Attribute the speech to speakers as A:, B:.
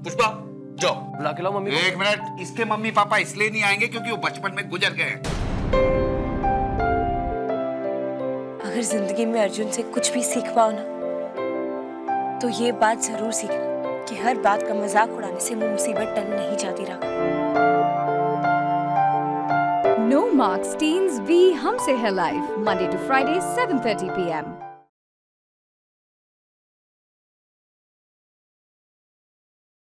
A: पुष्पा जाओ
B: बुला के लाओ मम्मी।
A: एक मिनट, इसके मम्मी पापा इसलिए नहीं आएंगे क्योंकि वो बचपन में गुजर गए हैं।
C: अगर जिंदगी में अर्जुन से कुछ भी सीख पाओ ना, तो ये बात जरूर सीखना कि हर बात का मजाक उड़ाने से वो मुसीबत टल नहीं जाती। रहा
D: No Marks Teens, We Humse Hai Life, Monday to Friday, 7:30 p.m.